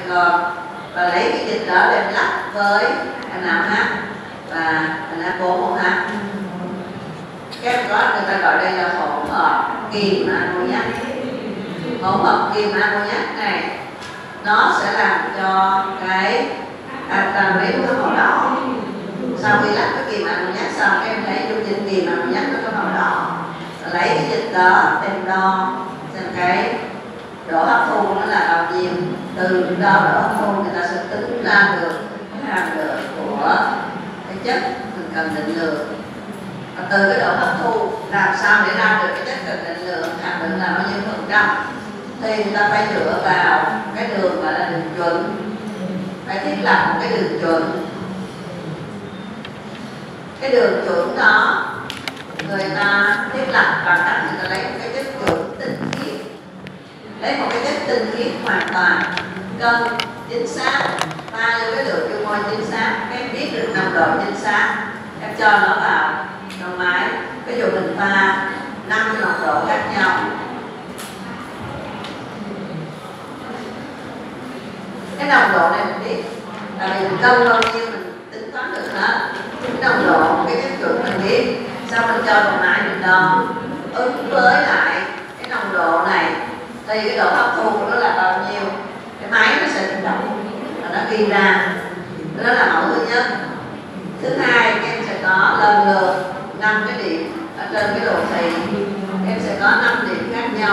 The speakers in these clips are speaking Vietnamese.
silicon và lấy cái dịch đó đem lắp với NaOH và Na4OH. Các em có người ta gọi đây là hỗn hợp kiềm ammoniac. Hỗn hợp kiềm ammoniac này nó sẽ làm cho cái acetylene có màu đỏ. Sau khi lắp cái kiềm ammoniac xong, em thấy dung dịch kiềm ammoniac nó có màu đỏ. Lấy cái dịch đó em đo xem cái độ hấp thu nó là bao nhiêu. Từ đo độ hấp thu người ta sẽ tính ra được cái hàm lượng của cái chất mình cần định lượng. Và từ cái độ hấp thu làm sao để ra được cái chất cần định lượng, hàm lượng là bao nhiêu %, thì người ta phải dựa vào cái đường gọi là đường chuẩn, phải thiết lập một cái đường chuẩn. Cái đường chuẩn đó người ta thiết lập bằng cách người ta lấy một cái chất chuẩn tinh khiết, lấy một cái chất tinh khiết hoàn toàn, cân chính xác, pha vô cái lượng dung môi chính xác, em biết được nồng độ chính xác, em cho nó vào trong máy. Ví dụ mình pha 5 nồng độ khác nhau, cái nồng độ này mình biết, là mình cân bao nhiêu mình tính toán được hết. Cái nồng độ, cái chất chuẩn mình biết, sau mình cho vào máy mình đo ứng với lại cái nồng độ này thì cái độ hấp thu của nó là bao nhiêu, cái máy nó sẽ tự động và nó ghi ra. Đó là mẫu thứ nhất. Thứ hai, các em sẽ có lần lượt 5 cái điểm ở trên cái đồ thị, em sẽ có 5 điểm khác nhau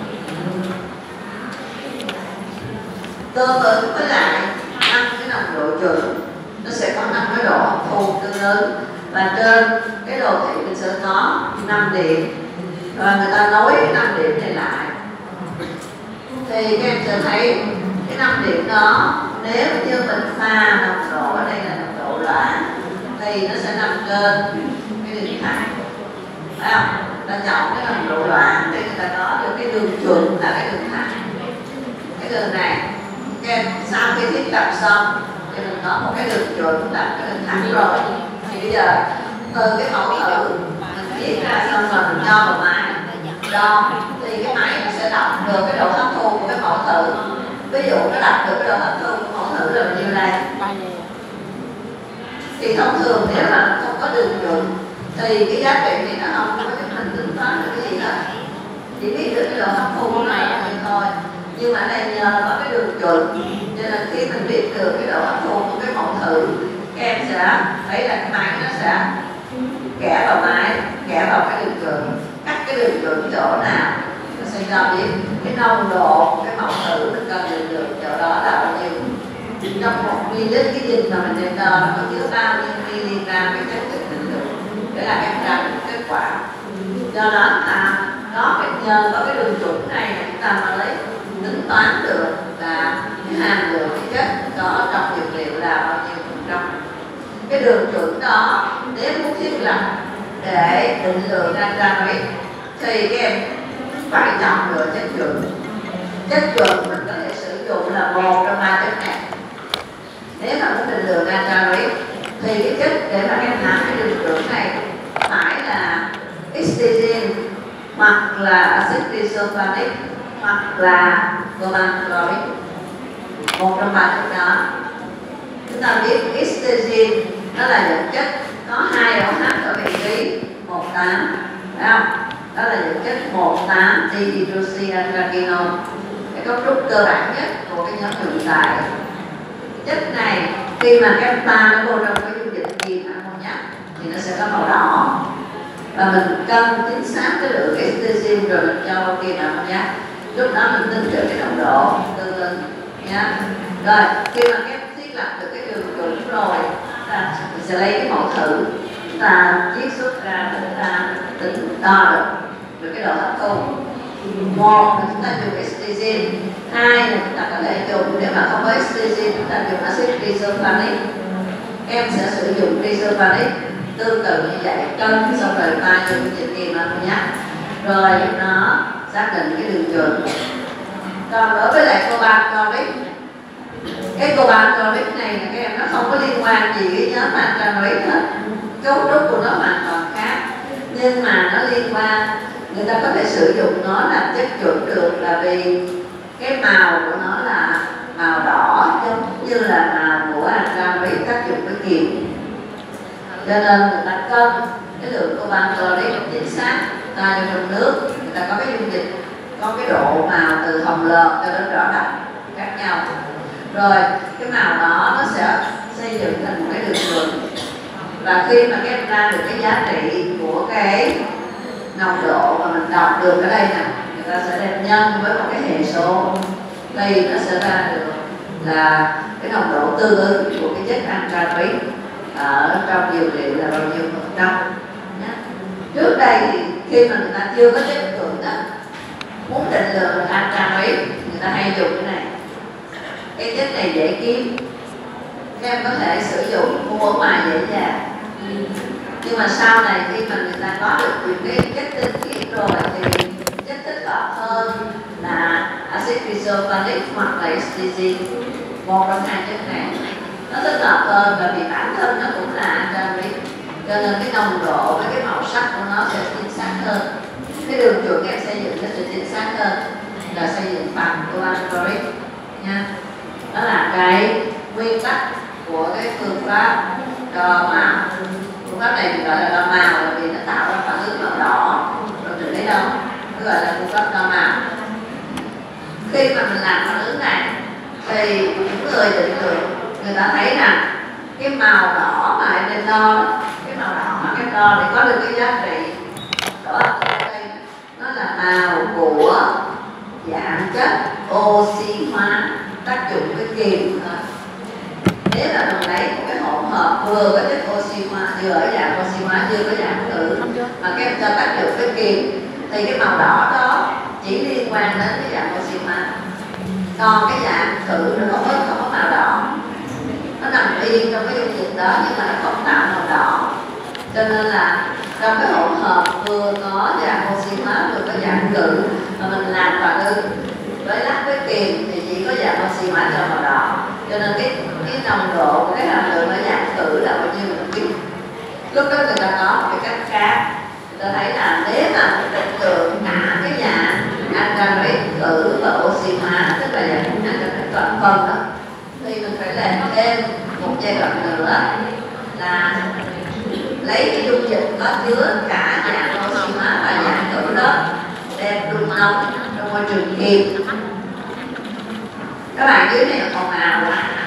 tương ứng với lại 5 cái nồng độ chuẩn, nó sẽ có 5 cái độ hấp thu tương ứng, và trên cái đồ thị mình sẽ có 5 điểm, và người ta nối cái 5 điểm này lại thì các em sẽ thấy cái 5 điểm đó nếu như mình pha nồng độ, ở đây là nồng độ loãng, thì nó sẽ nằm trên cái đường thẳng, phải không? Ta chọn cái nồng độ loãng để người ta có được cái đường chuẩn là cái đường thẳng. Cái đường này các em sau khi thiết lập xong thì mình có một cái đường chuẩn là cái đường thẳng rồi, thì bây giờ từ cái mẫu thử mình viết ra xong rồi mình cho vào máy đo, thì cái máy nó sẽ đọc được cái độ hấp thu của cái mẫu thử. Ví dụ nó đọc được cái độ hấp thu của mẫu thử là bao nhiêu đây, thì thông thường nếu mà không có đường chuẩn thì cái giá trị này nó không có giúp mình tính toán được cái gì hết, chỉ biết được cái độ hấp thu của này thôi. Nhưng mà ở đây nhờ có cái đường chuẩn cho nên khi mình biết được cái độ hấp thu của cái mẫu thử, các em sẽ thấy là cái máy nó sẽ kẻ vào máy, kẻ vào cái đường chuẩn, cắt cái đường chuẩn chỗ nào nó sẽ cho biết cái nồng độ cái mẫu thử mình cần định lượng chỗ đó là bao nhiêu. Trong 1 ml cái dịch mà mình đem đo nó có chứa bao nhiêu mg cái chất cần định lượng, để là em ra được kết quả. Do đó là nó phải nhờ có cái đường chuẩn này chúng ta mà lấy tính toán được là cái hàm lượng cái chất có trong dược liệu là bao nhiêu %. Cái đường chuẩn đó nếu muốn thiết lập để định lượng natramate thì các em phải chọn lựa chất chuẩn. Chất chuẩn mình có thể sử dụng là một trong 3 chất này. Nếu mà muốn định lượng natramate thì cái chất để mà các em làm cái đường chuẩn này phải là histidine hoặc là axit disulfanic hoặc là cobalt-chloride, một trong 3 chất đó. Chúng ta biết histidine nó là dưỡng chất có 2 OH ở vị trí 18, phải không? Đó là dưỡng chất 18 dihydroxyanthraquinone, cái cấu trúc cơ bản nhất của cái nhóm hiện tại. Chất này khi mà cái pha nó vô trong cái dung dịch kiềm ammoniac thì nó sẽ có màu đỏ, và mình cân chính xác cái lượng histidine rồi mình cho vào kiềm ammoniac, lúc đó mình tính được cái nồng độ tương ứng nha. Rồi khi mà các thiết lập được cái đường chuẩn rồi, mình sẽ lấy cái mẫu thử, chúng ta chiết xuất ra để chúng ta tính đo được cái độ hấp thu. Một là chúng ta dùng histidine, hai là chúng ta có thể dùng, nếu mà không có histidine chúng ta dùng axit disulfanic. Em sẽ sử dụng disulfanic tương tự như vậy, cân xong rồi pha vô dịch kiềm ammoniac, rồi nó xác định cái đường chuẩn. Còn đối với lại cobalt-chloride, cái cobalt-chloride này là các em nó không có liên quan gì với nhóm natramate hết, cấu trúc của nó hoàn toàn khác, nhưng mà nó liên quan, người ta có thể sử dụng nó làm chất chuẩn được là vì cái màu của nó là màu đỏ kiềm. Cho nên người ta cân cái lượng coban clorid chính xác ta vô trong nước, người ta có cái dung dịch, có cái độ màu từ hồng lợt cho đến đỏ đậm khác nhau. Rồi cái màu đó nó sẽ xây dựng thành một cái đường chuẩn. Và khi mà các em ra được cái giá trị của cái nồng độ mà mình đọc được ở đây nè, người ta sẽ đem nhân với một cái hệ số, thì nó sẽ ra được là cái nồng độ tương ứng của cái chất anthracis ở trong dược liệu là bao nhiêu %. Trước đây thì khi mà người ta chưa có chất lượng đó, muốn định lượng anthracis, người ta hay dùng cái này. Cái chất này dễ kiếm, các em có thể sử dụng mua ở ngoài dễ dàng. Nhưng mà sau này khi mà người ta có được những cái chất tinh khiết rồi thì chất thích hợp hơn là axit isofanic hoặc là STC, một trong hai chất này nó thích hợp hơn, là vì bản thân nó cũng là anthracis, cho nên cái nồng độ với cái màu sắc của nó sẽ chính xác hơn. Cái đường chuẩn em xây dựng nó sẽ chính xác hơn là xây dựng bằng coban clorid nha. Đó là cái nguyên tắc của cái phương pháp đo màu. Phương pháp này mình gọi là đo màu là vì nó tạo ra phản ứng màu đỏ, rồi mình thấy đâu nó gọi là phương pháp đo màu. Khi mà mình làm phản ứng này thì những người định lượng người ta thấy rằng cái màu đỏ mà em nên đo, cái màu đỏ mà em đo để có được cái giá trị đó đây, nó là màu của dạng chất oxy hóa tác dụng với kiềm thôi. Nếu là mình lấy một cái hỗn hợp vừa có chất oxy hóa, vừa ở dạng oxy hóa, chưa có dạng khử, mà các em cho tác dụng với kiềm, thì cái màu đỏ đó chỉ liên quan đến cái dạng oxy hóa, còn cái dạng khử nó không có màu đỏ, nó nằm yên trong cái dung dịch đó nhưng mà nó không tạo màu đỏ. Cho nên là trong cái hỗn hợp vừa có dạng oxy hóa vừa có dạng khử mà mình làm phản ứng với lắc với kiềm thì chỉ có dạng oxy hóa cho màu đỏ. Cho nên cái nồng độ của cái hàm lượng ở dạng khử là bao nhiêu mình biết. Lúc đó người ta có một cái cách khác, người ta thấy là nếu mà mình định lượng cả cái dạng anthracis, khử và oxy hóa, tức là dạng anthracis toàn phân đó, thì mình phải làm thêm một giai đoạn nữa là lấy cái dung dịch có chứa cả dạng oxy hóa và dạng khử đó đem đun nóng trong môi trường kiềm. Các bạn dưới này còn nào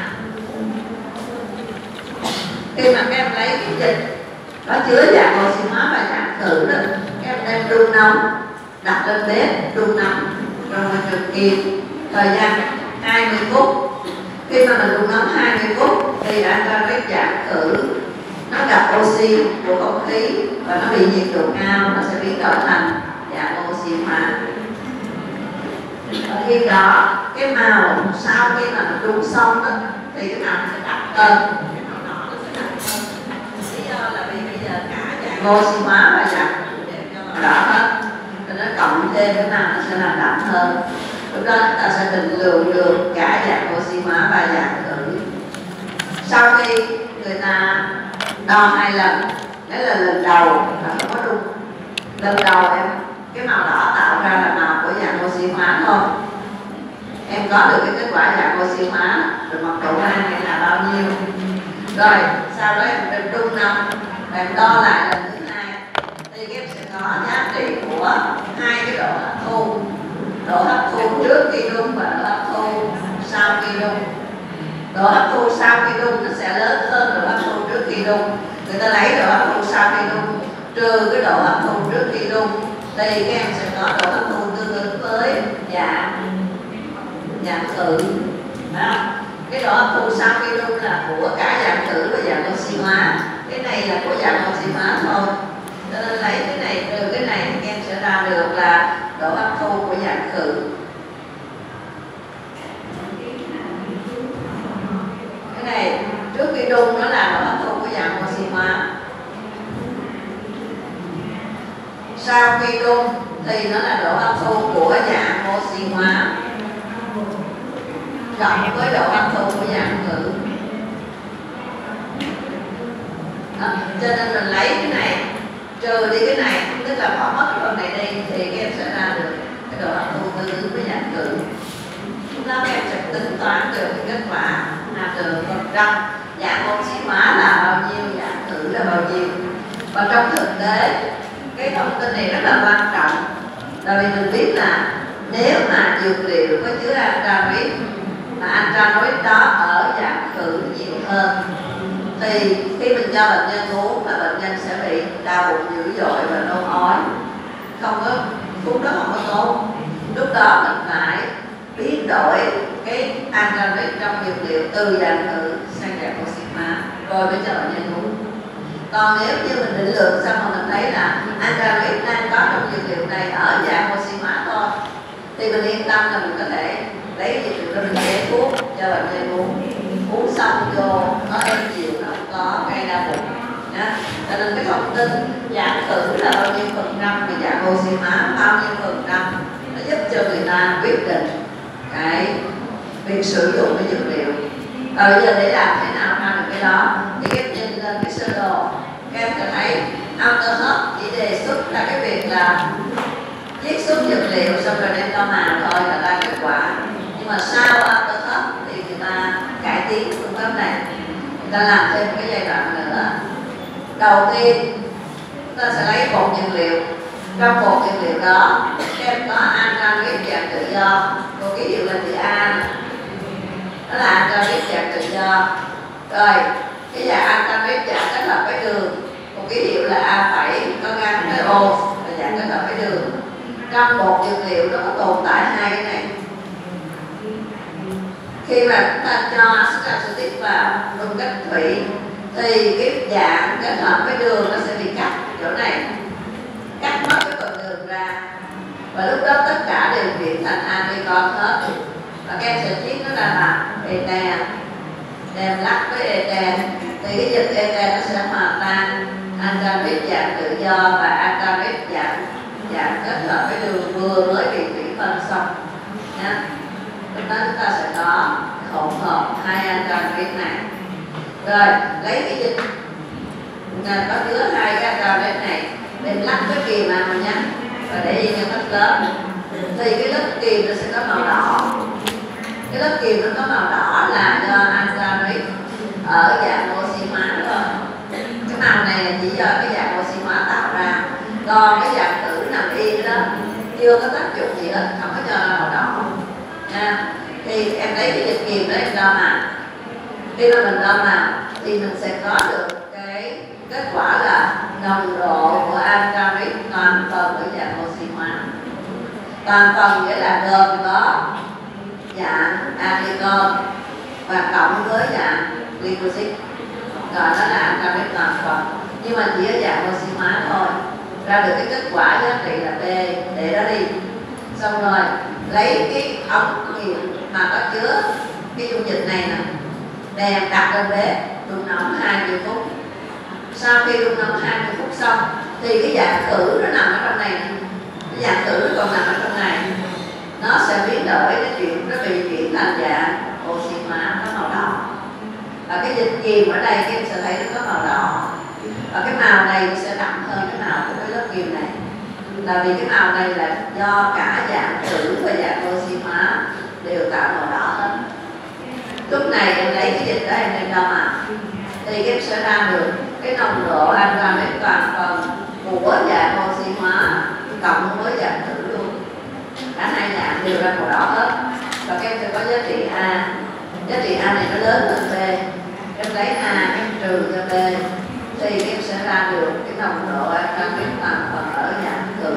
khi mà các em lấy cái dịch có chứa dạng oxy hóa và dạng khử đó, các em đem đun nóng, đặt lên bếp đun nóng trong môi trường kiềm thời gian 20 phút. Khi mà mình đun nóng 20 phút thì anthracis dạng khử nó gặp oxy của không khí và nó bị nhiệt độ cao, nó sẽ biến đổi thành dạng oxy hóa. Và khi đó cái màu sau khi mà mình đun xong đó, thì cái màu nó sẽ đặc hơn, cái màu đỏ nó sẽ đặc hơn. Lý do là vì bây giờ cả dạng oxy hóa và dạng đều cho màu đỏ hết, cho nó cộng thêm cái màu nó sẽ làm đậm hơn. Lúc đó chúng ta sẽ định lượng được cả dạng oxy hóa và dạng khử. Sau khi người ta đo 2 lần, đấy là lần đầu là không có đun. Lần đầu em cái màu đỏ tạo ra là màu của dạng oxy hóa thôi. Em có được cái kết quả dạng oxy hóa rồi mật độ này là bao nhiêu. Rồi sau đó em đun nóng, em đo lại lần thứ 2 thì em sẽ có giá trị của hai cái độ hấp thu. Độ hấp thu trước khi đun và độ hấp thu sau khi đun. Độ hấp thu sau khi đun nó sẽ lớn hơn độ hấp thu trước khi đun. Người ta lấy độ hấp thu sau khi đun trừ cái độ hấp thu trước khi đun thì các em sẽ có độ hấp thu tương ứng với dạng khử. Cái độ hấp thu sau khi đun là của cả dạng khử và dạng oxy hóa. Cái này là của dạng oxy hóa thôi. Cho nên lấy cái này trừ cái này thì các em sẽ ra được là độ hấp thu của dạng khử. Cái này trước khi đun nó là độ hấp thu của dạng oxy hóa. Sau khi đun thì nó là độ hấp thu của dạng oxy hóa cộng với độ hấp thu của dạng khử. Cho nên mình lấy cái này trừ đi cái này, tức là bỏ mất cái phần này đi thì các em sẽ ra được cái độ hấp thu tương ứng với dạng khử. Lúc đó các em sẽ tính toán được cái kết quả hàm lượng phần trăm dạng oxy hóa là là bao nhiêu. Và trong thực tế cái thông tin này rất là quan trọng, tại vì mình biết là nếu mà dược liệu có chứa antranilic mà antranilic đó ở dạng khử nhiều hơn thì khi mình cho bệnh nhân uống là bệnh nhân sẽ bị đau bụng dữ dội và nôn ói, không có uống đó không có tốt. Lúc đó mình phải biến đổi cái antranilic trong dược liệu từ dạng khử sang dạng oxy hóa rồi mới cho bệnh nhân uống. Còn nếu như mình định lượng xong mà mình thấy là antranilic đang có trong dược liệu này ở dạng oxy hóa thôi thì mình yên tâm là mình có thể lấy dược liệu đó mình chế thuốc cho bệnh nhân uống xong vô nó êm dịu, nó không có gây đau bụng nha. Cho nên cái thông tin dạng khử là bao nhiêu phần trăm và dạng oxy hóa bao nhiêu phần trăm nó giúp cho người ta quyết định cái việc sử dụng cái dược liệu. Và bây giờ để làm thế nào ra được cái đó thì các nhìn lên cái sơ đồ các em sẽ thấy AutoHub chỉ đề xuất là cái việc là chiết xuất dược liệu xong rồi đem cho màu thôi là ra kết quả. Nhưng mà sau AutoHub thì người ta cải tiến phương pháp này, người ta làm thêm một cái giai đoạn nữa. Đầu tiên chúng ta sẽ lấy bột dược liệu, trong bột dược liệu đó các em có antranilic dạng tự do, cô ký hiệu là chữ A, đó là antranilic dạng tự do. Rồi cái dạng antranilic dạng kết hợp với đường, một ký hiệu là A phẩy có gắn với O là dạng kết hợp với đường. Trong bột dược liệu nó có tồn tại hai cái này. Khi mà chúng ta cho axit acetic vào dùng cách thủy thì cái dạng kết hợp với đường nó sẽ bị cắt chỗ này, cắt mất cái phần đường ra, và lúc đó tất cả đều chuyển thành anticon hết. Và các em sẽ chiết nó ra là eten, đem lắc với eten thì cái dịch eten nó sẽ hòa tan antranilic dạng tự do và antranilic dạng kết hợp với đường vừa mới bị thủy phân xong nha. Lúc đó chúng ta sẽ có hỗn hợp hai antranilic này. Rồi lấy cái dịch có chứa hai cái antranilic này đem lắc với kìm vào nhé, và để yên cho nó lớn thì cái lớp kìm nó sẽ có màu đỏ. Cái lớp kìm nó có màu đỏ là do antranilic ở dạng oxy hóa thôi. Cái màu này là chỉ do cái dạng oxy hóa tạo ra, còn cái dạng tử nằm yên đó chưa có tác dụng gì hết, không có cho ra màu đỏ nha. Thì em lấy cái dịch kìm đó em đo màu, khi mà mình đo màu thì mình sẽ có được cái kết quả là nồng độ của antranilic toàn phần ở dạng oxy hóa. Toàn phần nghĩa là gồm có dạng anticon và cộng với dạng glycosic, gọi nó là antranilic toàn phần, nhưng mà chỉ ở dạng oxy hóa thôi. Ra được cái kết quả giá trị là B, để đó đi. Xong rồi lấy cái ống nghiệm mà có chứa cái dung dịch này nè, đem đặt lên bếp đun nóng 20 phút. Sau khi đun nóng 20 phút xong thì cái dạng khử nó nằm ở trong này, cái dạng khử nó còn nằm ở trong này, nó sẽ biến đổi, nó bị chuyển thành dạng oxy hóa có màu đỏ. Và cái dịch kiềm ở đây các em sẽ thấy nó có màu đỏ, và cái màu này sẽ đậm hơn cái màu của cái lớp kiềm này, là vì cái màu này là do cả dạng khử và dạng oxy hóa đều tạo màu đỏ hết. Lúc này em lấy cái dịch đó em đem đo màu thì em sẽ ra được cái nồng độ antranilic toàn phần của dạng oxy hóa cộng với dạng khử luôn, cả hai dạng đều ra màu đỏ hết. Và các em sẽ có giá trị A, giá trị A này nó lớn hơn B, em lấy A em trừ cho B thì em sẽ ra được cái nồng độ antranilic toàn phần ở dạng khử.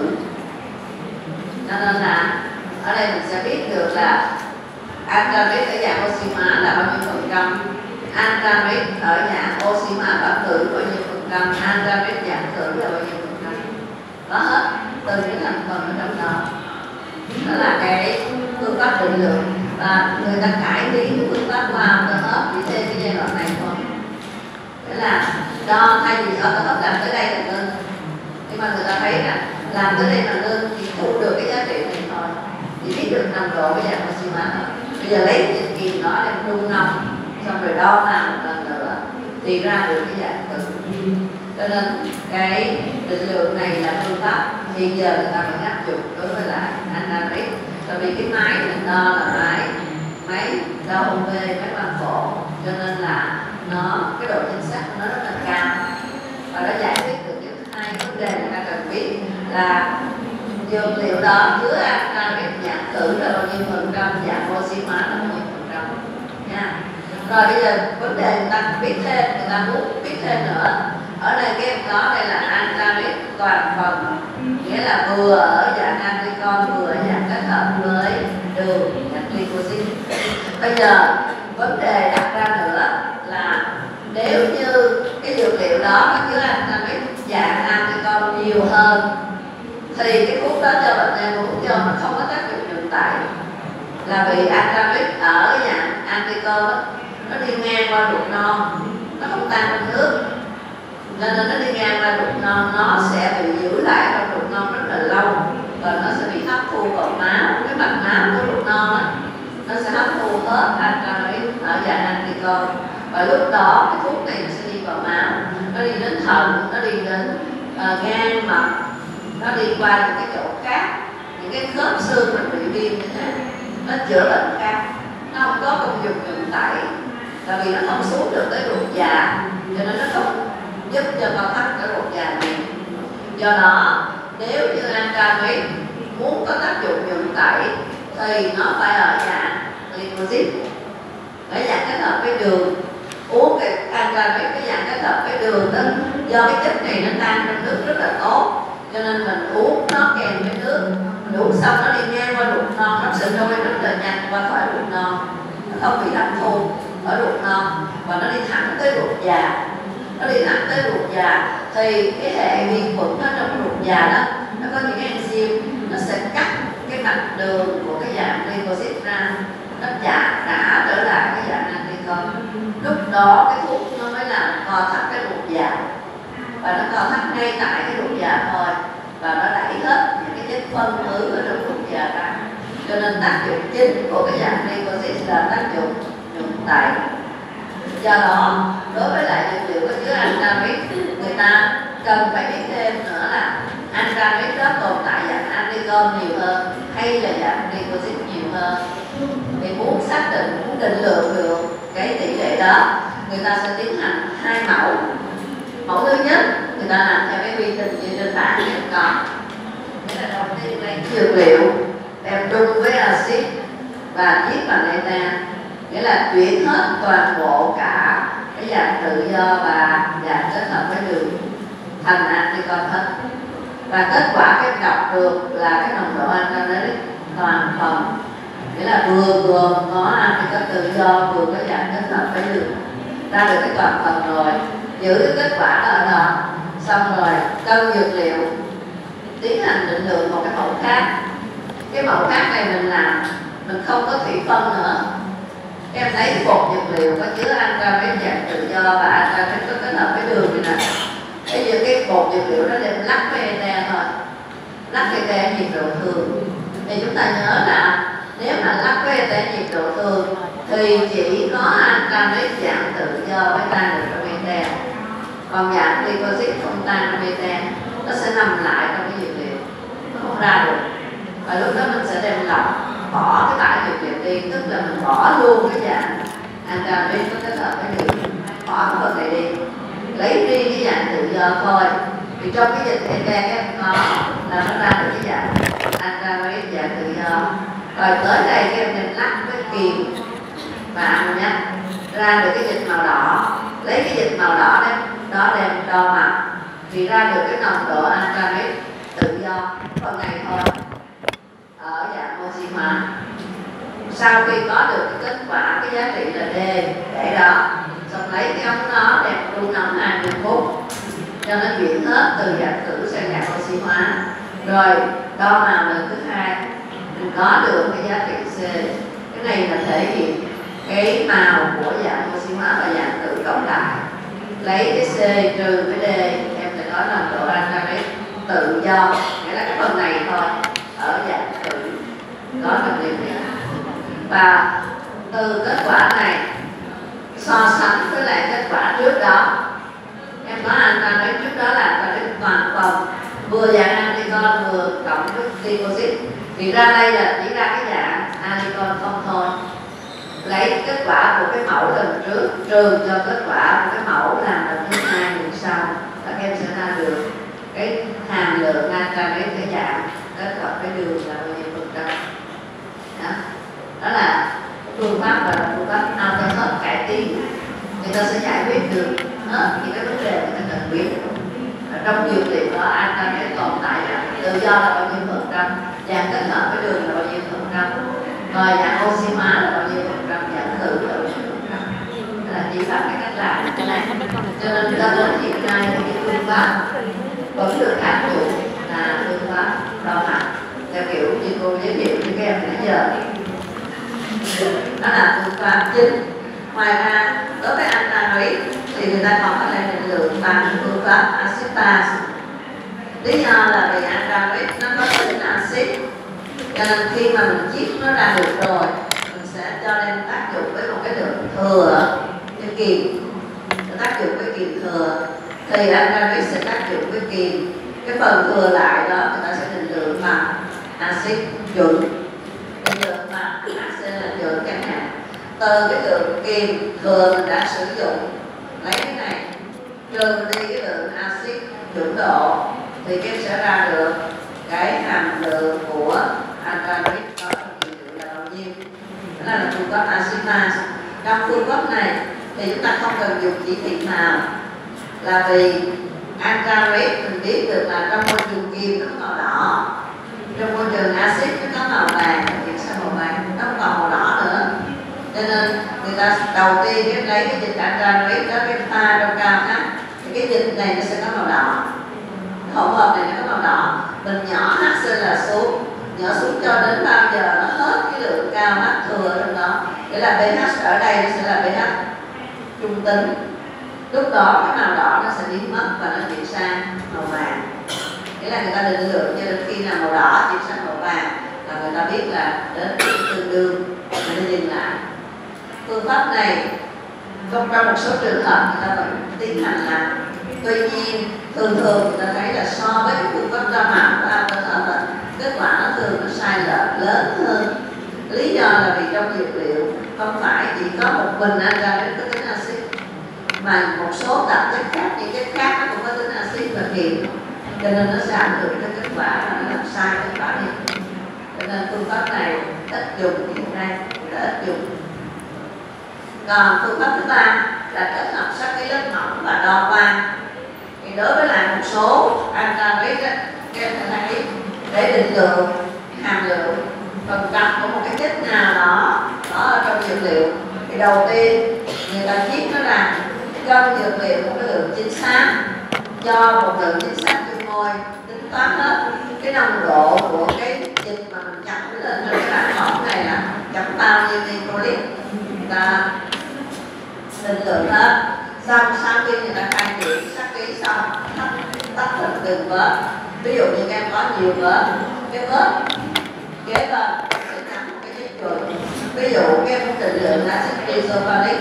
Cho nên là ở đây mình sẽ biết được là antranilic ở dạng oxy hóa là bao nhiêu phần trăm, antranilic ở dạng oxy hóa và khử bao nhiêu phần trăm, antranilic dạng khử là bao nhiêu phần trăm. Có hết từ cái thành phần ở trong đó. Đó là cái phương pháp định lượng, và người ta cải tiến cái phương pháp của AutoHub chỉ thêm cái giai đoạn này thôi. Thế là đo thay vì AutoHub làm tới đây là ngưng, nhưng mà người ta thấy là làm tới đây là ngưng chỉ thu được cái giá trị này thôi, chỉ biết được nồng độ cái dạng oxy hóa thôi. Bây giờ lấy cái dịch kiềm nó đem đun nóng xong rồi đo vào một lần nữa thì ra được cái dạng khử. Cho nên cái định lượng này là phương pháp hiện giờ người ta vẫn áp dụng đối với lại antranilic, bởi vì cái máy mình đo là máy đo UV, máy quang phổ, cho nên là nó cái độ chính xác của nó rất là cao. đó chứa antranet dạng tử là bao nhiêu phần trăm, dạng oxy hóa là bao nhiêu phần trăm nha. Rồi bây giờ vấn đề người ta biết thêm, người ta muốn biết thêm nữa. Ở đây các em có đây là antranet toàn phần, nghĩa là vừa ở dạng anticon vừa ở dạng kết hợp với đường dạng glycosid. Bây giờ vấn đề đặt ra nữa là nếu như cái dược liệu đó có chứa antranet dạng anticon nhiều hơn thì cái thuốc đó cho bệnh nhân uống cho nó không có tác dụng nhuận tải, là vì antranet ở dạng anticon nó đi ngang qua ruột non, nó không tan trong nước, cho nên nó đi ngang qua ruột non, nó sẽ bị giữ lại trong ruột non rất là lâu và nó sẽ bị hấp thu vào máu, cái mạch máu của ruột non á, nó sẽ hấp thu hết antranet ở dạng anticon, và lúc đó cái thuốc này nó sẽ đi vào máu, nó đi đến thận, nó đi đến gan mật, nó đi qua những cái chỗ khác, những cái khớp xương mình bị viêm như thế, nó chữa bệnh khác, nó không có công dụng nhuận tẩy, tại vì nó không xuống được tới ruột già, cho nên nó không giúp cho con thắt cái ruột già này. Do đó nếu như antranet muốn có tác dụng nhuận tẩy thì nó phải ở dạng glycosid, ở dạng kết hợp với đường. Uống cái antranet cái dạng kết hợp với đường đó, do cái chất này nó tan trong nước rất là tốt, cho nên mình uống nó kèm với nước, mình uống xong nó đi ngang qua ruột non, nó sẽ trôi rất là nhanh qua khỏi ruột non, nó không bị hấp thu ở ruột non và nó đi thẳng tới ruột già. Nó đi thẳng tới ruột già thì cái hệ vi khuẩn ở trong ruột già đó, nó có những cái enzyme, nó sẽ cắt cái mạch đường của cái dạng glycosid ra, nó trả trở lại cái dạng anticon. Lúc đó cái thuốc nó mới làm co thắt cái ruột già, và nó co thắt ngay tại cái ruột già thôi, và nó đẩy hết những cái chất phân thứ ở trong ruột già ra. Cho nên tác dụng chính của cái dạng glycosid là tác dụng nhuận tẩy. Do đó đối với lại dược liệu có chứa antranet, người ta cần phải biết thêm nữa là antranet đó tồn tại dạng anticon nhiều hơn hay là dạng glycosid nhiều hơn. Thì muốn xác định, muốn định lượng được cái tỷ lệ đó, người ta sẽ tiến hành hai mẫu. Mẫu thứ nhất, người ta làm theo cái quy trình như trên bảng hiện có. Nghĩa là đầu tiên lấy dược liệu đem chung với axit và chiết bằng ethan, nghĩa là chuyển hết toàn bộ cả cái dạng tự do và dạng kết hợp với đường thành anticon hết. Và kết quả cái đọc được là cái nồng độ antranet toàn phần, nghĩa là vừa gồm có anticon tự do vừa có dạng kết hợp với đường, ra được cái toàn phần rồi, giữ cái kết quả đó ở đó, xong rồi cân dược liệu, tiến hành định lượng một cái mẫu khác. Cái mẫu khác này mình làm, mình không có thủy phân nữa. Em thấy bột dược liệu có chứa antranet dạng tự do và antranet có kết hợp với đường này nè. Bây giờ cái bột dược liệu đó đem lắc với ethan thôi, lắc với ethan nhiệt độ thường. Thì chúng ta nhớ là nếu mà lắc với ethan nhiệt độ thường thì chỉ có antranet dạng tự do mới tan được trong ethan, còn dạng glycosid không tan trong ethan, nó sẽ nằm lại trong cái dược liệu, nó không ra được. Và lúc đó mình sẽ đem lọc, bỏ cái bãi dược liệu đi, tức là mình bỏ luôn cái dạng antranet có kết hợp với đường, bỏ cái phần này đi, lấy riêng cái dạng tự do thôi. Thì trong cái dịch ethan các em có là nó ra được cái dạng antranet dạng tự do. Rồi tới đây các em đem lắc với kiềm và ammoniac ra được cái dịch màu đỏ, lấy cái dịch màu đỏ đem đo mặt thì ra được cái nồng độ antranet tự do phần này thôi ở dạng oxy hóa. Sau khi có được cái kết quả cái giá trị là D để đó, xong lấy cái ống nó đem đun nóng 20 phút cho nó chuyển hết từ dạng tử sang dạng oxy hóa. Rồi đo màu lần thứ hai, mình có được cái giá trị C. Cái này là thể hiện cái màu của dạng oxy hóa và dạng tử cộng lại. Lấy cái C trừ cái D, em sẽ có nồng độ antranet tự do, nghĩa là cái phần này thôi ở dạng tử có được điểm này. Và từ kết quả này so sánh với lại kết quả trước đó, em có antranet trước đó là antranet toàn phần vừa dạng anticon vừa cộng với glycosid, thì ra đây là chỉ ra cái dạng anticon không thôi. Lấy kết quả của cái mẫu lần trước trừ cho kết quả của cái mẫu làm lần thứ hai lần sau, các em sẽ ra được cái hàm lượng antranet cái dạng kết hợp với đường là bao nhiêu phần trăm. Đó là phương pháp và phương pháp auto cải tiến. Người ta sẽ giải quyết được hết những cái vấn đề người ta cần biết. Trong dược liệu đó anh ta sẽ tồn tại là tự do là bao nhiêu phần trăm, dạng kết hợp với đường là bao nhiêu phần trăm, rồi dạng oxy hóa là bao nhiêu phần trăm, dạng thử là bao nhiêu phần trăm. Đó là chỉ bằng cái cách làm cái này. Cho nên cho đến hiện nay thì cái phương pháp vẫn được áp dụng là phương pháp đo mặt theo kiểu như cô giới thiệu với các em nãy giờ. Đó là phương pháp chính. Ngoài ra đối với antarit thì người ta còn có thể định lượng bằng phương pháp acid base. Lý do là vì antarit nó có tính acid, cho nên khi mà mình chiết nó ra được rồi, mình sẽ cho đem tác dụng với một cái lượng thừa như kiềm, tác dụng với kiềm thừa, thì antarit sẽ tác dụng với kiềm. Cái phần thừa lại đó người ta sẽ định lượng bằng acid chuẩn, định lượng bằng acid là chuẩn chẳng hạn. Từ cái lượng kiềm thừa mình đã sử dụng, lấy cái này trừ đi cái lượng axit chuẩn độ thì cái sẽ ra được cái hàm lượng của antarit có là bao nhiêu. Đó là phương pháp acid base. Trong phương pháp này thì chúng ta không cần dùng chỉ thị nào, là vì antarit mình biết được là trong môi trường kiềm nó có màu đỏ, trong môi trường axit nó có màu vàng, chuyển sang màu vàng, nó không còn màu đỏ nữa. Cho nên người ta đầu tiên cái lấy cái dịch antarit đó, cái pha trong cao hát, thì cái dịch này nó sẽ có màu đỏ, hỗn hợp này nó có màu đỏ. Mình nhỏ HCl là xuống, nhỏ xuống cho đến bao giờ nó hết cái lượng cao H thừa trong đó, để là pH ở đây nó sẽ là pH trung tính. Lúc đó cái màu đỏ nó sẽ biến mất và nó chuyển sang màu vàng. Nghĩa là người ta định lượng cho đến khi nào màu đỏ chuyển sang màu vàng là người ta biết là đến tương đương, người ta dừng lại. Phương pháp này trong một số trường hợp người ta vẫn tiến hành làm. Tuy nhiên thường người ta thấy là so với cái phương pháp đo màu của auto kết quả nó thường nó sai lệch lớn hơn. Lý do là vì trong dược liệu không phải chỉ có một mình antarit có tính axit, mà một số tạp chất khác, những chất khác nó cũng có tính axit và kiềm, cho nên nó sẽ ảnh hưởng đến kết quả và nó làm sai kết quả đi. Cho nên phương pháp này ít dùng hiện nay, ít dùng. Còn phương pháp thứ ba là kết hợp sắc cái lớp mỏng và đo quang. Thì đối với lại một số antarit các em thấy để định lượng hàm lượng phần trăm của một cái chất nào đó ở trong dược liệu, thì đầu tiên người ta chiết nó ra trong dược liệu một cái lượng chính xác, cho một lượng chính xác trên môi, tính toán hết cái nồng độ của cái dịch mà mình chấm lên trên cái bảng mẫu này là chấm bao nhiêu microlit, người ta định lượng hết. Xong sau khi người ta khai triển sắc ký xong, tắt thành từng vớt. Ví dụ như các em có nhiều vớt, cái vớt kế bên sẽ chấm một cái chất chuẩn. Ví dụ các em muốn định lượng axit isofanic,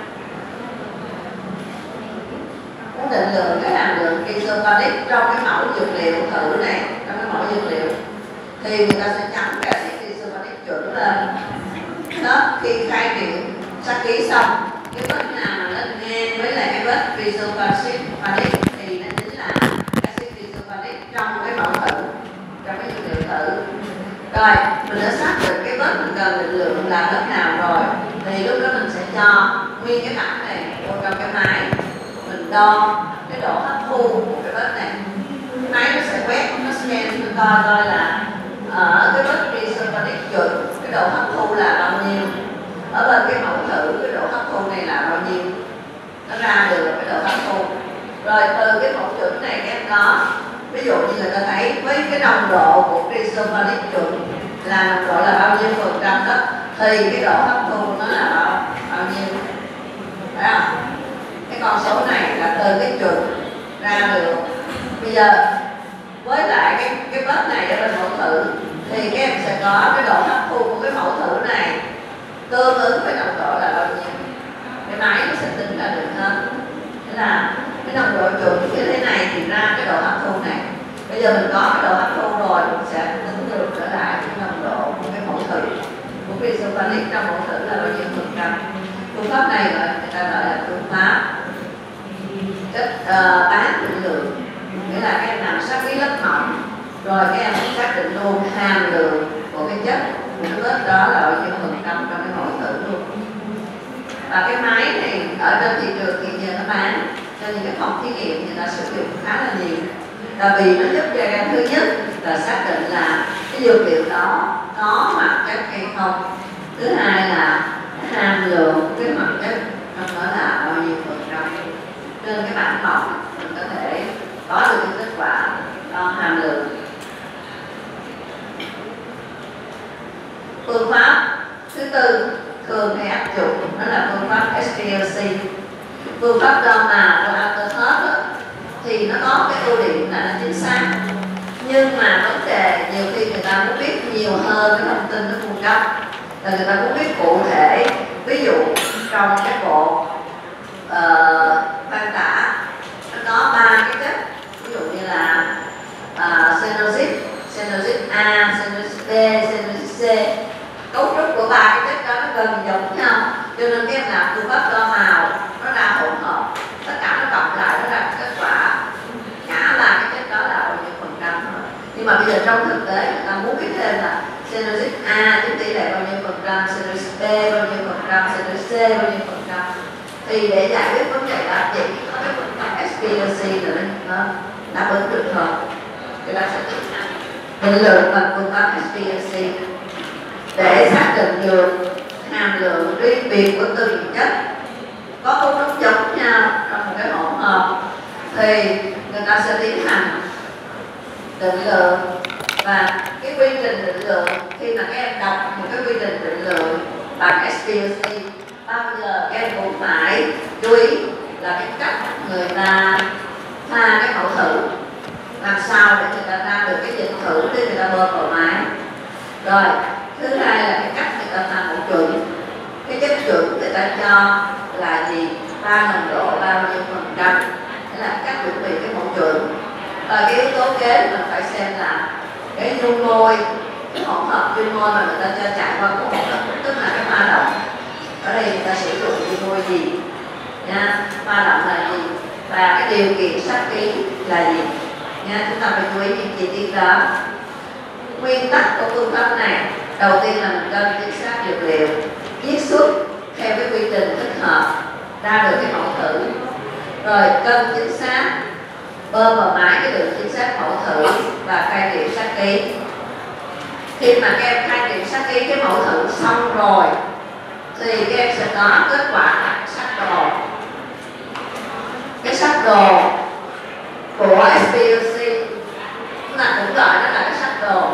muốn định lượng cái hàm lượng isofanic trong cái mẫu dược liệu thử này, trong cái mẫu dược liệu, thì người ta sẽ chấm cái axit isofanic chuẩn lên. Đó, khi khai triển sắc ký xong, cái vết nào mà nó ngang với lại cái vết isofanic thì nó chính là axit isofanic trong cái mẫu thử, trong cái dược liệu thử. Rồi mình đã xác định cái vết mình cần định lượng là vết nào rồi, thì lúc đó mình sẽ cho nguyên cái bảng này vô trong cái máy, mình đo cái độ hấp thu của cái vết này. Cái máy nó sẽ quét, nó scan, nó coi là ở cái vết isofanic chuẩn cái độ hấp thu là bao nhiêu, ở bên cái mẫu thử cái độ hấp thu này là bao nhiêu, nó ra được cái độ hấp thu. Rồi từ cái mẫu chuẩn này các em có, ví dụ như người ta thấy với cái nồng độ của isofanic chuẩn là nồng độ là bao nhiêu phần trăm đó, thì cái độ hấp thu nó là bao nhiêu, phải không? Cái con số này là từ cái chuẩn ra được. Bây giờ với lại cái vết này ở bên mẫu thử thì các em sẽ có cái độ hấp thu của cái mẫu thử này tương ứng với nồng độ là bao nhiêu, cái máy nó sẽ tính ra được hết. Thế là cái nồng độ chuẩn như thế này thì ra cái độ hấp thu này. Bây giờ mình có cái độ hấp thu rồi, mình sẽ tính được trở lại cái nồng độ của cái mẫu thử của isofanic trong mẫu thử là bao nhiêu phần trăm. Phương pháp này người ta gọi là phương pháp bán định lượng, nghĩa là cái em làm sắc ký lớp mỏng Rồi các em xác định luôn hàm lượng của cái chất của cái vết đó là bao nhiêu phần trăm trong cái mẫu thử luôn. Và cái máy này ở trên thị trường hiện giờ nó bán cho những cái phòng thí nghiệm người ta sử dụng khá là nhiều. Tại vì nó giúp cho em thứ nhất là xác định là cái dược liệu đó có hoạt chất hay không. Thứ hai là hàm lượng của cái hoạt chất trong đó là bao nhiêu phần trăm. Trên cái bảng mỏng mình có thể có được cái kết quả đo hàm lượng. Phương pháp thứ tư thường hay áp dụng đó là phương pháp SPLC. Phương pháp đo màu của alcohol thì nó có cái ưu điểm là nó chính xác, nhưng mà vấn đề nhiều khi người ta muốn biết nhiều hơn cái thông tin nó cung cấp, là người ta muốn biết cụ thể. Ví dụ trong cái bộ van tả nó có 3 cái chất, ví dụ như là xenozit, xenozit A, xenozit B, xenozit C. Cấu trúc của 3 cái chất đó nó gần giống nhau, cho nên cái em làm phương pháp đo màu nó ra hỗn hợp, tất cả nó cộng lại nó ra kết quả cả 3 cái chất đó là bao nhiêu phần trăm thôi. Nhưng mà bây giờ trong thực tế người ta muốn biết thêm là xenozit A chiếm tỷ lệ bao nhiêu phần trăm, xenozit B bao nhiêu phần trăm, xenozit C bao nhiêu phần trăm. Thì để giải quyết vấn đề đó chỉ có cái phương pháp SPLC là nó đáp ứng được thôi. Người ta sẽ định lượng bằng phương pháp SPLC để xác định được hàm lượng riêng biệt của từng chất có cấu trúc giống nhau trong một cái hỗn hợp, thì người ta sẽ tiến hành định lượng. Và cái quy trình định lượng, khi mà các em đọc một cái quy trình định lượng bằng SPLC, bao giờ các em cũng phải chú ý là cái cách người ta pha cái mẫu thử, làm sao để người ta ra được cái dịch thử để người ta bơm vào máy. Rồi thứ hai là cái cách người ta pha mẫu chuẩn, cái chất chuẩn người ta cho là gì, pha nồng độ bao nhiêu phần trăm, thế là cách chuẩn bị cái mẫu chuẩn. Và cái yếu tố kế mình phải xem là cái dung môi, cái hỗn hợp dung môi mà người ta cho chạy qua cái hỗn hợp, tức là cái pha động. Ở đây người ta sử dụng dung môi gì nha, pha động là gì, và cái điều kiện sát ký là gì nha. Chúng ta phải chú ý những chi tiết đó. Nguyên tắc của phương pháp này, đầu tiên là mình cân chính xác dược liệu, chiết xuất theo cái quy trình thích hợp ra được cái mẫu thử, rồi cân chính xác, bơm vào máy cái đường chính xác mẫu thử và khai kiểm sát ký. Khi mà các em khai kiểm sát ký cái mẫu thử xong rồi thì các em sẽ có kết quả là sắc đồ. Cái sắc đồ của SPLC là cũng gọi nó là cái sắc đồ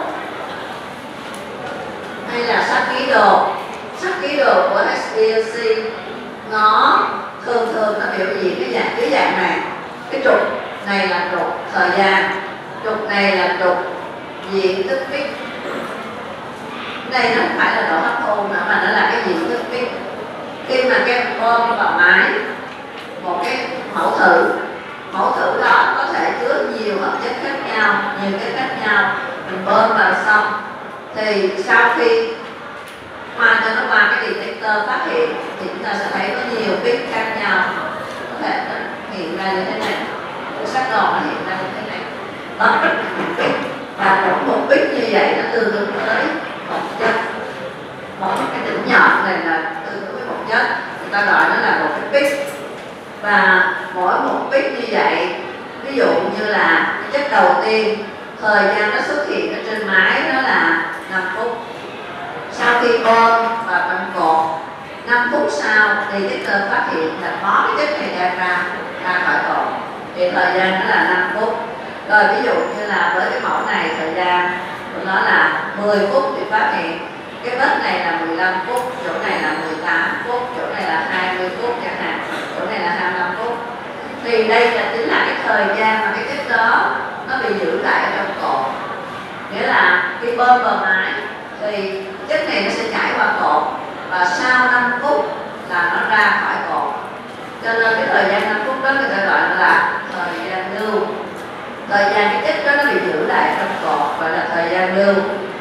hay là sắc ký đồ. Sắc ký đồ của SPLC nó thường nó biểu diễn cái dạng này. Cái trục này là trục thời gian, trục này là trục diện tích pix. Đây nó không phải là độ hấp thu nữa mà nó là cái diện tích pix. Khi mà các em bơm vào máy một cái mẫu thử đó có thể chứa nhiều hợp chất khác nhau, nhiều cái khác nhau, mình bơm vào xong thì sau khi qua cho nó qua cái detector phát hiện thì chúng ta sẽ thấy có nhiều pix khác nhau, có thể nó hiện ra như thế này, cái sắc đồ nó hiện ra như thế này, đó rất nhiều pix. Và một pix như vậy nó tương đương với một chất, một cái đỉnh nhọn này là tương đương với một chất, người ta gọi nó là một cái pix. Và mỗi một pix như vậy, ví dụ như là cái chất đầu tiên thời gian nó xuất hiện ở trên máy đó là 5 phút. Sau khi bơm và quanh cột 5 phút sau thì detector phát hiện là có cái chất này ra khỏi cột thì thời gian nó là 5 phút. Rồi ví dụ như là với cái mẫu này thời gian của nó là 10 phút thì phát hiện cái vết này là 15 phút, chỗ này là 18 phút, chỗ này là 20 phút chẳng hạn, chỗ này là 25 phút. Thì đây là chính là cái thời gian mà cái chất đó nó bị giữ lại ở trong cột. Nghĩa là khi bơm vào máy thì chất này nó sẽ chảy qua cột và sau 5 phút là nó ra khỏi cột. Cho nên cái thời gian 5 phút đó người ta gọi là thời gian lưu. Thời gian cái chất đó nó bị giữ lại trong cột gọi là thời gian lưu.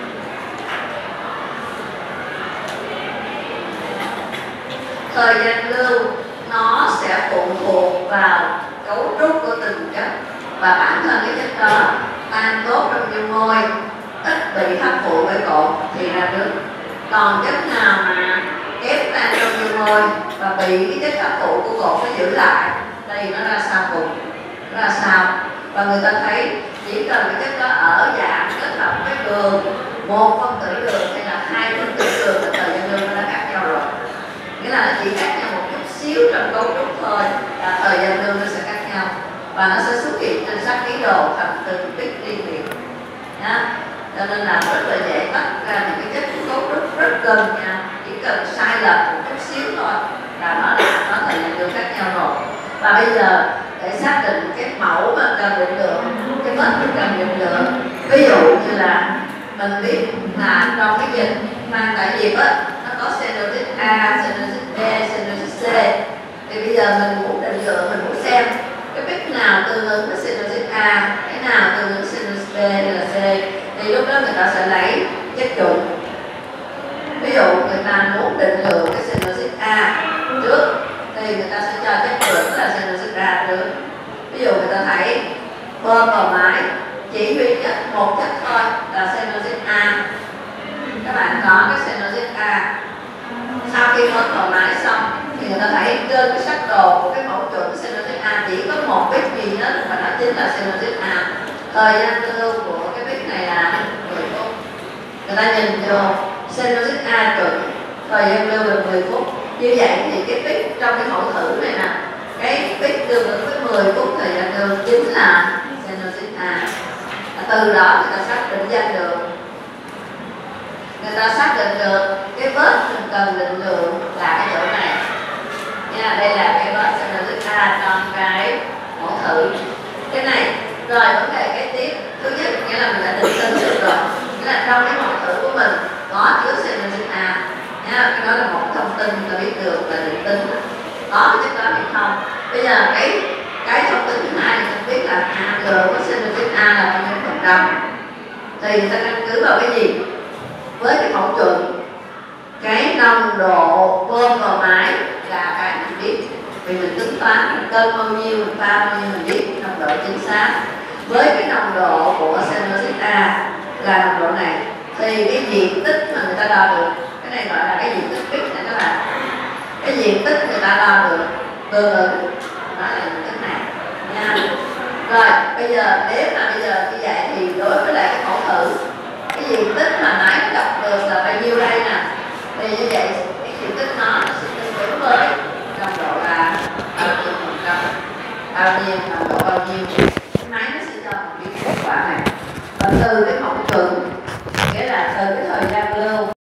Thời gian lưu nó sẽ phụ thuộc vào cấu trúc của từng chất và bản thân cái chất đó tan tốt trong dung môi, ít bị hấp thụ bởi cột thì ra nước. Còn chất nào mà kém tan trong dung môi và bị cái chất hấp thụ của cột nó giữ lại thì nó ra sao cùng, nó ra sao? Và người ta thấy chỉ cần cái chất đó ở dạng kết hợp với đường, một phân tử đường hay là hai phân tử đường thì thời gian lưu nó đã khác nhau rồi. Nghĩa là nó chỉ khác nhau một chút xíu trong cấu trúc thôi là thời gian lưu nó sẽ khác nhau và nó sẽ xuất hiện trên sắc ký đồ thành từng bit riêng biệt nhá. Cho nên là rất là dễ bắt ra những cái chất cấu trúc rất gần nhau, chỉ cần sai lệch một chút xíu thôi là nó đã có thời gian lưu khác nhau rồi. Và bây giờ để xác định cái mẫu mà cần định lượng, cái mức cần định lượng, ví dụ như là mình biết là trong cái dịch mang tại diệp á nó có xenosis A, xenosis B, xenosis C, thì bây giờ mình muốn định lượng, mình muốn xem cái bit nào tương ứng với xenosis A, cái nào tương ứng với xenosis B hay là C, thì lúc đó người ta sẽ lấy chất trùng. Ví dụ người ta muốn định lượng cái xenosis A trước thì người ta sẽ cho chất trùng là xenosis A trước. Ví dụ người ta thấy bơm vào máy chỉ duy nhất một chất thôi là xenosis A, các bạn có cái xenosis A. Sau khi bơm vào máy xong thì người ta thấy trên cái sắc đồ của cái mẫu chuẩn xenosis A chỉ có một bit duy nhất và đó chính là xenosis A. Thời gian lưu của cái bit này là 10 phút. Người ta nhìn vô xenosis A chuẩn, thời gian lưu là 10 phút. Như vậy thì cái bit trong cái mẫu thử này nè, cái bit tương ứng với 10 phút thời gian lưu chính là xenosis A. Từ đó người ta xác định danh được, người ta xác định được cái vết mình cần định lượng là cái chỗ này nha. Đây là cái vết xenosis A trong cái mẫu thử. Cái này rồi vấn đề kế tiếp, thứ nhất nghĩa là mình đã định tính được rồi, nghĩa là trong cái mẫu thử của mình có chứa xenosis A nha. Cái đó là một thông tin ta biết được là định tính có chất đó hay không. Bây giờ cái thông tin thứ hai mình biết là hàm lượng của xenosis A là bao nhiêu phần trăm, thì người ta căn cứ vào cái gì? Với cái mẫu chuẩn, cái nồng độ bơm vào máy là cái mình biết, vì mình tính toán mình cân bao nhiêu, mình pha bao nhiêu mình biết nồng độ chính xác. Với cái nồng độ của xenosis A là nồng độ này thì cái diện tích mà người ta đo được, cái này gọi là cái diện tích bit này các bạn, cái diện tích người ta đo được tương ứng đó là diện tích này nha. Rồi bây giờ nếu mà bây giờ như vậy thì đối với lại cái mẫu thử, cái diện tích mà nãy đọc được là bao nhiêu đây nè, thì như vậy cái diện tích nó sẽ tương ứng với nồng độ là bao nhiêu phần trăm, bao nhiêu nồng độ bao nhiêu, cái máy nó sẽ cho mình biết kết quả này. Và từ cái mẫu chuẩn